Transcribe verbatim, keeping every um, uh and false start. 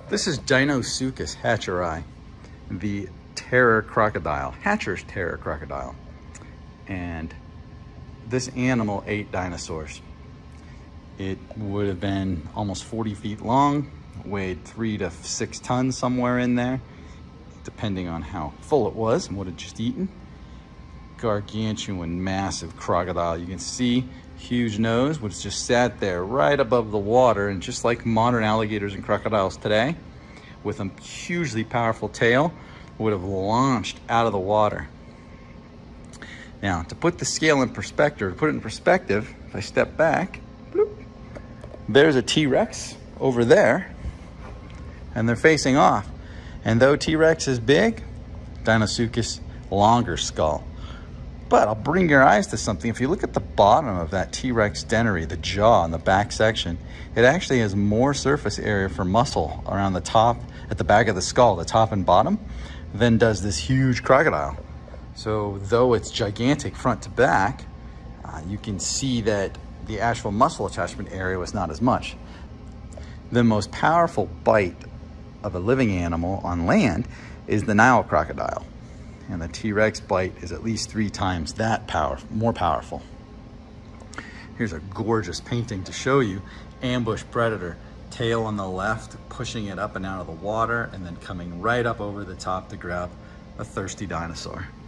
This is Deinosuchus hatcheri, the terror crocodile, Hatcher's terror crocodile. And this animal ate dinosaurs. It would have been almost forty feet long, weighed three to six tons, somewhere in there, depending on how full it was and what it just eaten. Gargantuan, massive crocodile. You can see huge nose, which just sat there right above the water, and just like modern alligators and crocodiles today, with a hugely powerful tail, would have launched out of the water. Now, to put the scale in perspective, to put it in perspective, if I step back, bloop, there's a T-Rex over there, and they're facing off. And though T-Rex is big, Deinosuchus longer skull. But I'll bring your eyes to something. If you look at the bottom of that T-Rex dentary, the jaw and the back section, it actually has more surface area for muscle around the top, at the back of the skull, the top and bottom, than does this huge crocodile. So though it's gigantic front to back, uh, you can see that the actual muscle attachment area was not as much. The most powerful bite of a living animal on land is the Nile crocodile. And the T-Rex bite is at least three times that power, more powerful. Here's a gorgeous painting to show you. Ambush predator, tail on the left, pushing it up and out of the water, and then coming right up over the top to grab a thirsty dinosaur.